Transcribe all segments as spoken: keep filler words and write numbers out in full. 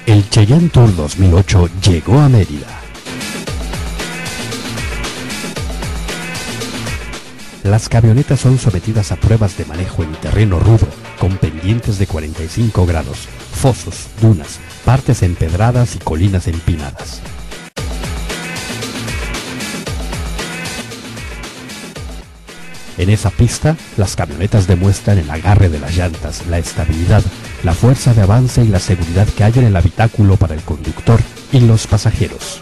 El Cheyenne Tour dos mil ocho llegó a Mérida. Las camionetas son sometidas a pruebas de manejo en terreno rudo, con pendientes de cuarenta y cinco grados, fosos, dunas, partes empedradas y colinas empinadas. En esa pista, las camionetas demuestran el agarre de las llantas, la estabilidad, la fuerza de avance y la seguridad que hay en el habitáculo para el conductor y los pasajeros.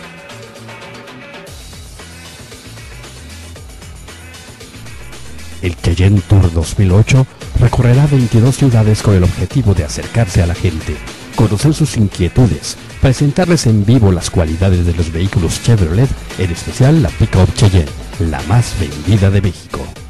El Cheyenne Tour dos mil ocho recorrerá veintidós ciudades con el objetivo de acercarse a la gente, conocer sus inquietudes, presentarles en vivo las cualidades de los vehículos Chevrolet, en especial la Pickup Cheyenne, la más vendida de México.